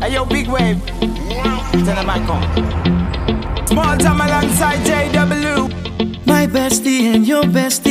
Hey yo, big wave. Tell them I come. Small time alongside JW. My bestie and your bestie